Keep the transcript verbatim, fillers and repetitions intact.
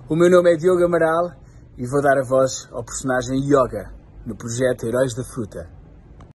O meu nome é Diogo Amaral e vou dar a voz ao personagem Yoga no projeto Heróis da Fruta.